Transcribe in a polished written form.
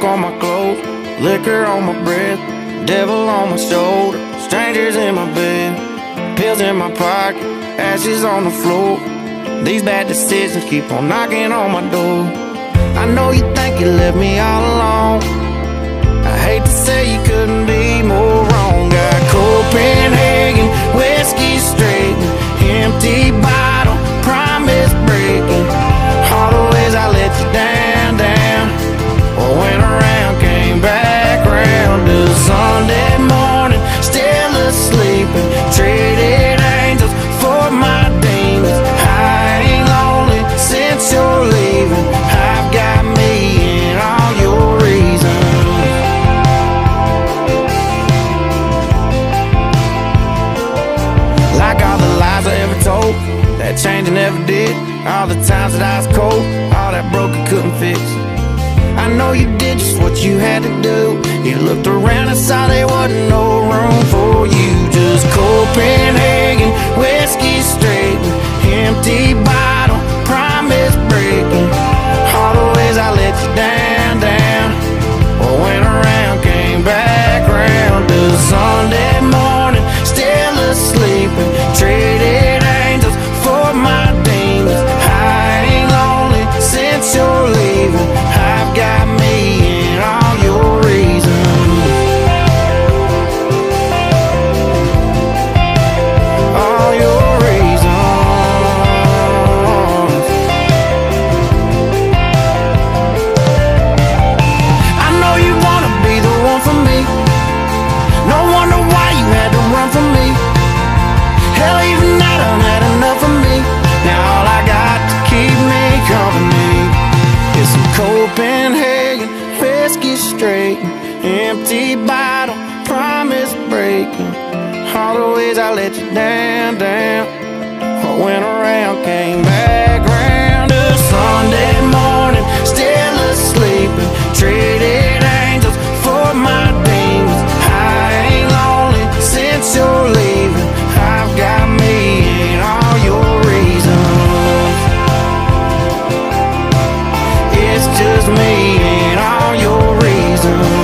on my clothes, liquor on my breath, devil on my shoulder, strangers in my bed, pills in my pocket, ashes on the floor. These bad decisions keep on knocking on my door. I know you think you left me all alone. I hate to say you couldn't be more wrong. Got Copenhagen, whiskey straight, empty bottle, promise breaking. All the ways I let you down, down. Went around, came back round to Sunday morning, still asleep and traded angels for my demons. I ain't lonely since you're leaving. I've got me and all your reasons. Like all the lies I ever told, that change I never did. All the times that I was cold, all that broke I couldn't fix. I know you did just what you had to do. You looked around and saw there wasn't no room for you. Just Copenhagen, whiskey straight, empty bottle, promise breaking. All the ways I let you down, down. Went around, came back round to Sunday morning, still asleep and traded angels for my demons. I ain't lonely since you're leaving. I've got me and all your reasons. All your reasons. I know you wanna be the one for me. No wonder why you had to run from me. Hell, even I done had enough of me. Now all I got to keep me company is some Copenhagen, whiskey straight, empty bottle, promise breaking. All the ways I let you down, down. Went around, came back round to Sunday morning, still asleep and traded angels for my demons. I ain't lonely since you're leaving. I've got me and all your reasons. It's just me and all your reasons.